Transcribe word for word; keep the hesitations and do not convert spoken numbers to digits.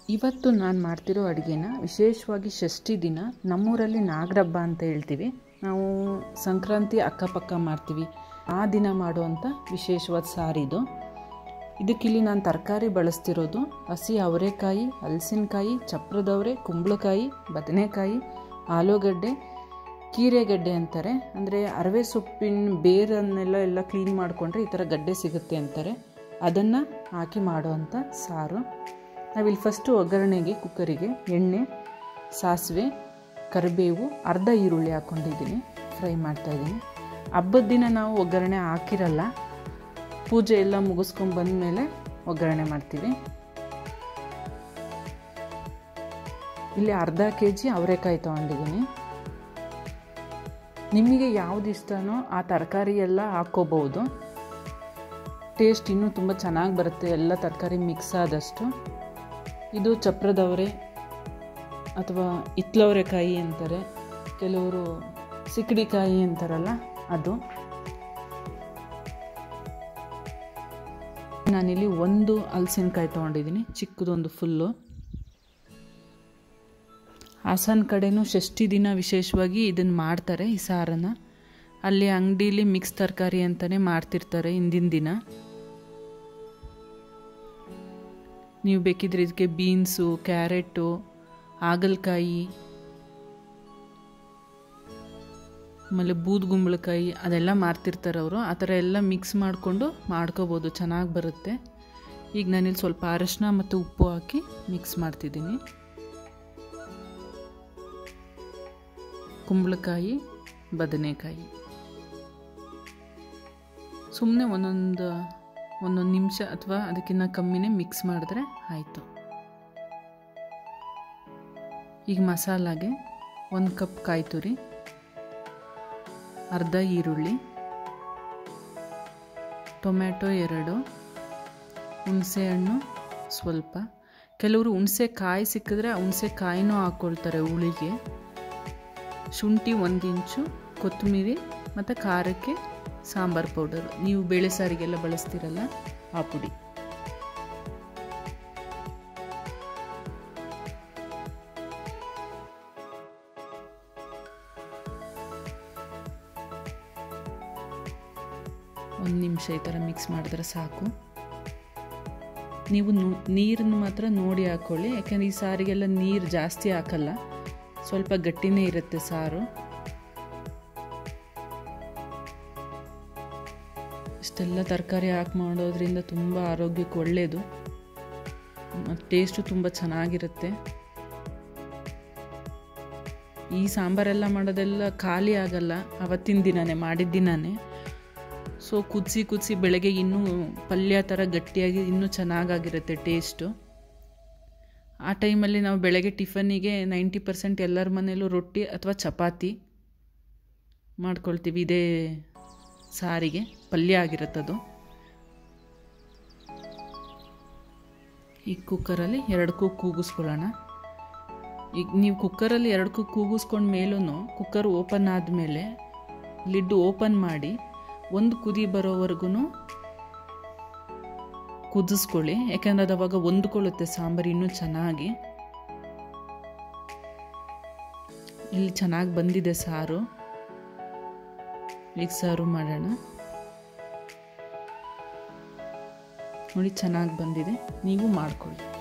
ಇವತ್ತು ನಾನು ಮಾಡ್ತಿರೋ ಅಡುಗೆನ ವಿಶೇಷವಾಗಿ ಷಷ್ಠಿ ದಿನ ನಮ್ಮೂರಲ್ಲಿ ನಾಗರ ಹಬ್ಬ ಅಂತ ಹೇಳ್ತೀವಿ. ನಾವು ಸಂಕ್ರಾಂತಿ ಅಕ್ಕಪಕ್ಕ ಮಾಡ್ತೀವಿ. ಆ ದಿನ ಮಾಡುವಂಥ ವಿಶೇಷವಾದ ಸಾರಿದು. ಇದಕ್ಕಿಲ್ಲಿ ನಾನು ತರಕಾರಿ ಬಳಸ್ತಿರೋದು ಹಸಿ ಅವರೆಕಾಯಿ, ಹಲಸಿನಕಾಯಿ, ಚಪ್ರದವರೆ, ಕುಂಬಳಕಾಯಿ, ಬದನೆಕಾಯಿ, ಆಲೂಗಡ್ಡೆ, ಕೀರೆಗಡ್ಡೆ ಅಂತಾರೆ. ಅಂದರೆ ಅರವೆ ಸೊಪ್ಪಿನ ಬೇರನ್ನೆಲ್ಲ ಎಲ್ಲ ಕ್ಲೀನ್ ಮಾಡಿಕೊಂಡ್ರೆ ಈ ಥರ ಗಡ್ಡೆ ಸಿಗುತ್ತೆ ಅಂತಾರೆ. ಅದನ್ನು ಹಾಕಿ ಮಾಡುವಂಥ ಸಾರು. ನಾವಿಲ್ಲಿ ಫಸ್ಟು ಒಗ್ಗರಣೆಗೆ ಕುಕ್ಕರಿಗೆ ಎಣ್ಣೆ, ಸಾಸಿವೆ, ಕರಿಬೇವು, ಅರ್ಧ ಈರುಳ್ಳಿ ಹಾಕ್ಕೊಂಡಿದ್ದೀನಿ, ಫ್ರೈ ಮಾಡ್ತಾಯಿದ್ದೀನಿ. ಹಬ್ಬದ ದಿನ ನಾವು ಒಗ್ಗರಣೆ ಹಾಕಿರಲ್ಲ, ಪೂಜೆ ಎಲ್ಲ ಮುಗಿಸ್ಕೊಂಡು ಬಂದಮೇಲೆ ಒಗ್ಗರಣೆ ಮಾಡ್ತೀವಿ. ಇಲ್ಲಿ ಅರ್ಧ ಕೆ ಜಿ ಅವರೆಕಾಯಿ ತೊಗೊಂಡಿದ್ದೀನಿ. ನಿಮಗೆ ಯಾವ್ದು ಇಷ್ಟನೋ ಆ ತರಕಾರಿ ಎಲ್ಲ ಹಾಕ್ಕೋಬೋದು. ಟೇಸ್ಟ್ ಇನ್ನೂ ತುಂಬ ಚೆನ್ನಾಗಿ ಬರುತ್ತೆ, ಎಲ್ಲ ತರಕಾರಿ ಮಿಕ್ಸ್ ಆದಷ್ಟು. ಇದು ಚಪ್ರದವರೆ ಅಥವಾ ಹಿತ್ಲವರೆಕಾಯಿ ಅಂತಾರೆ, ಕೆಲವರು ಸಿಕ್ಕಡಿಕಾಯಿ ಅಂತಾರಲ್ಲ ಅದು. ನಾನಿಲ್ಲಿ ಒಂದು ಹಲಸಿನಕಾಯಿ ತೊಗೊಂಡಿದ್ದೀನಿ, ಚಿಕ್ಕದೊಂದು ಫುಲ್ಲು. ಹಾಸನ ಕಡೆನೂ ಷಷ್ಠಿ ದಿನ ವಿಶೇಷವಾಗಿ ಇದನ್ನು ಮಾಡ್ತಾರೆ, ಈ ಸಾರನ್ನು. ಅಲ್ಲಿ ಅಂಗಡೀಲಿ ಮಿಕ್ಸ್ ತರಕಾರಿ ಅಂತಲೇ ಮಾಡ್ತಿರ್ತಾರೆ ಹಿಂದಿನ ದಿನ. ನೀವು ಬೇಕಿದ್ರೆ ಇದಕ್ಕೆ ಬೀನ್ಸು, ಕ್ಯಾರೆಟು, ಹಾಗಲಕಾಯಿ, ಆಮೇಲೆ ಬೂದುಗುಂಬಳಕಾಯಿ ಅದೆಲ್ಲ ಮಾರ್ತಿರ್ತಾರೆ ಅವರು. ಆ ಥರ ಎಲ್ಲ ಮಿಕ್ಸ್ ಮಾಡಿಕೊಂಡು ಮಾಡ್ಕೋಬೋದು, ಚೆನ್ನಾಗಿ ಬರುತ್ತೆ. ಈಗ ನಾನಿಲ್ಲಿ ಸ್ವಲ್ಪ ಅರಶಿನ ಮತ್ತು ಉಪ್ಪು ಹಾಕಿ ಮಿಕ್ಸ್ ಮಾಡ್ತಿದ್ದೀನಿ. ಕುಂಬಳಕಾಯಿ, ಬದನೆಕಾಯಿ ಸುಮ್ಮನೆ ಒಂದೊಂದು ಒಂದೊಂದು ನಿಮಿಷ ಅಥವಾ ಅದಕ್ಕಿಂತ ಕಮ್ಮಿನೇ ಮಿಕ್ಸ್ ಮಾಡಿದ್ರೆ ಆಯಿತು. ಈಗ ಮಸಾಲಾಗೆ ಒಂದು ಕಪ್ ಕಾಯಿ ತುರಿ, ಅರ್ಧ ಈರುಳ್ಳಿ, ಟೊಮ್ಯಾಟೊ ಎರಡು, ಹುಣಸೆಹಣ್ಣು ಸ್ವಲ್ಪ. ಕೆಲವರು ಹುಣಸೆ ಕಾಯಿ ಸಿಕ್ಕಿದ್ರೆ ಹುಣಸೆ ಕಾಯಿನೂ ಹಾಕ್ಕೊಳ್ತಾರೆ ಹುಳಿಗೆ. ಶುಂಠಿ ಒಂದು ಇಂಚು, ಕೊತ್ತಂಬರಿ ಮತ್ತು ಖಾರಕ್ಕೆ ಸಾಂಬಾರು ಪೌಡರು, ನೀವು ಬೇಳೆ ಸಾರಿಗೆಲ್ಲ ಬಳಸ್ತೀರಲ್ಲ ಆ ಪುಡಿ. ಒಂದು ನಿಮಿಷ ಈ ಥರ ಮಿಕ್ಸ್ ಮಾಡಿದ್ರೆ ಸಾಕು. ನೀವು ನೀರನ್ನು ಮಾತ್ರ ನೋಡಿ ಹಾಕ್ಕೊಳ್ಳಿ, ಯಾಕಂದರೆ ಈ ಸಾರಿಗೆಲ್ಲ ನೀರು ಜಾಸ್ತಿ ಹಾಕಲ್ಲ, ಸ್ವಲ್ಪ ಗಟ್ಟಿನೇ ಇರುತ್ತೆ ಸಾರು. ಇಷ್ಟೆಲ್ಲ ತರಕಾರಿ ಹಾಕಿ ಮಾಡೋದ್ರಿಂದ ತುಂಬ ಆರೋಗ್ಯಕ್ಕೆ ಒಳ್ಳೆಯದು, ಮತ್ತು ಟೇಸ್ಟು ತುಂಬ ಚೆನ್ನಾಗಿರುತ್ತೆ. ಈ ಸಾಂಬಾರೆಲ್ಲ ಮಾಡೋದೆಲ್ಲ ಖಾಲಿ ಆಗಲ್ಲ, ಅವತ್ತಿನ ದಿನವೇ ಮಾಡಿದ ದಿನವೇ. ಸೊ ಕುದಿಸಿ ಕುದಿಸಿ ಬೆಳಗ್ಗೆ ಇನ್ನೂ ಪಲ್ಯ ಥರ ಗಟ್ಟಿಯಾಗಿ ಇನ್ನೂ ಚೆನ್ನಾಗಾಗಿರುತ್ತೆ ಟೇಸ್ಟು. ಆ ಟೈಮಲ್ಲಿ ನಾವು ಬೆಳಗ್ಗೆ ಟಿಫನ್ನಿಗೆ ನೈಂಟಿ ಪರ್ಸೆಂಟ್ ಎಲ್ಲರ ಮನೇಲೂ ರೊಟ್ಟಿ ಅಥವಾ ಚಪಾತಿ ಮಾಡ್ಕೊಳ್ತೀವಿ. ಇದೇ ಸಾರಿಗೆ ಪಲ್ಯ ಆಗಿರುತ್ತದು. ಈಗ ಕುಕ್ಕರಲ್ಲಿ ಎರಡು ಕೂಗು ಕೂಗಿಸ್ಕೊಳ್ಳೋಣ. ಈಗ ನೀವು ಕುಕ್ಕರಲ್ಲಿ ಎರಡು ಕೂಗು ಕೂಗಿಸ್ಕೊಂಡ ಮೇಲೂ ಕುಕ್ಕರ್ ಓಪನ್ ಆದಮೇಲೆ ಲಿಡ್ ಓಪನ್ ಮಾಡಿ ಒಂದು ಕುದಿ ಬರೋವರೆಗೂ ಕುದಿಸ್ಕೊಳ್ಳಿ, ಯಾಕೆಂದರೆ ಅದು ಅವಾಗ ಹೊಂದ್ಕೊಳ್ಳುತ್ತೆ ಸಾಂಬಾರು ಇನ್ನೂ ಚೆನ್ನಾಗಿ. ಇಲ್ಲಿ ಚೆನ್ನಾಗಿ ಬಂದಿದೆ ಸಾರು. ಈಗ ಸರ್ವ್ ಮಾಡೋಣ. ನೋಡಿ ಚೆನ್ನಾಗಿ ಬಂದಿದೆ, ನೀವು ಮಾಡ್ಕೊಳ್ಳಿ.